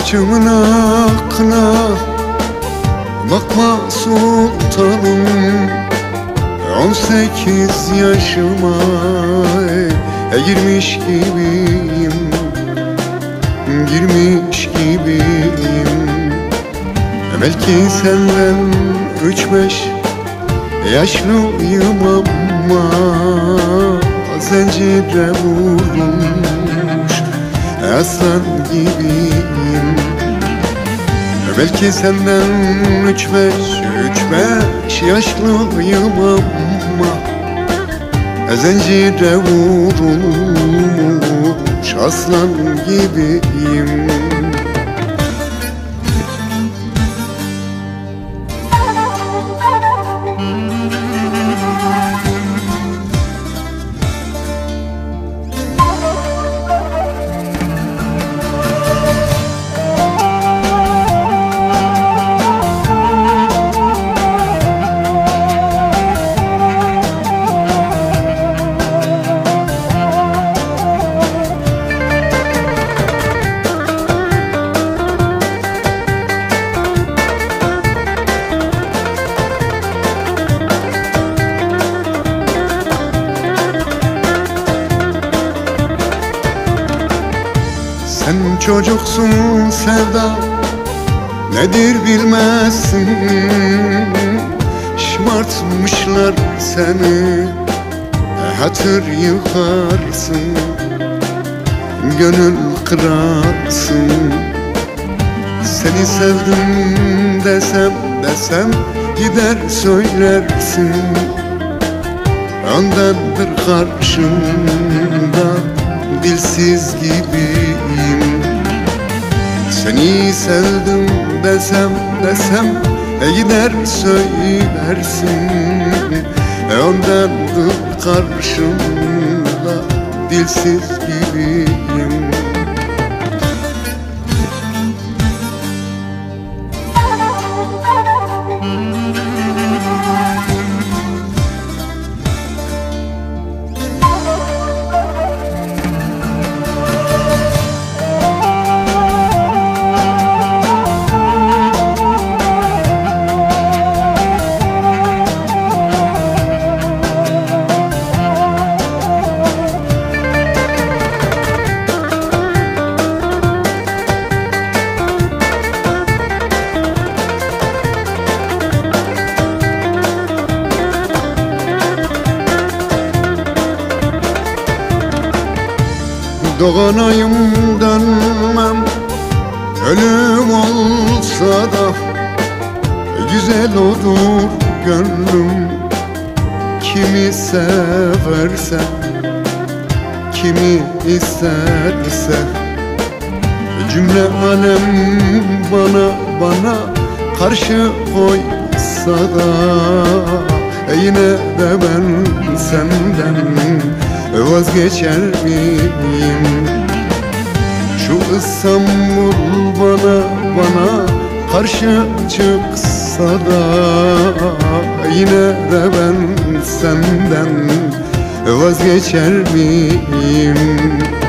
Bacımın hakkına bakma sultanım, 18 yaşıma girmiş gibiyim, girmiş gibiyim. Belki senden 3-5 yaşlıyım ama zincire vurulmuş aslan gibiyim. Belki senden 3-5 yaşlıyım ama zincire vurulmuş aslan gibiyim. Sen çocuksun sevda, nedir bilmezsin. Şımartmışlar seni, hatır yıkarsın, gönül kırarsın. Seni sevdim desem gider söylersin. Ondandır karşımda dilsiz gibiyim. Seni sevdim desem gider söylersin. Ondandır karşımda dilsiz gibiyim. Doğanayım dönmem, ölüm olsa da güzel olur gönlüm. Kimi severse, kimi isterse, cümle alem bana karşı koysa da yine de ben senden vazgeçer miyim? Şu İstanbul bana karşı çıksa da yine de ben senden vazgeçer miyim?